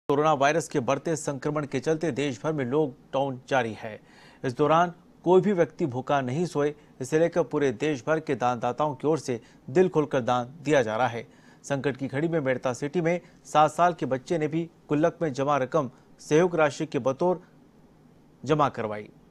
Corona virus के बढ़ते संक्रमण के चलते देश भर में लॉकडाउन जारी है। इस दौरान कोई भी व्यक्ति भूखा नहीं सोए, इसे लेकर पूरे देश भर के दानदाताओं की ओर से दिल खोलकर दान दिया जा रहा है। संकट की घड़ी में मेड़ता सिटी में 7 साल के बच्चे ने भी गुल्लक में जमा रकम सहयोग राशि के बतौर जमा करवाई।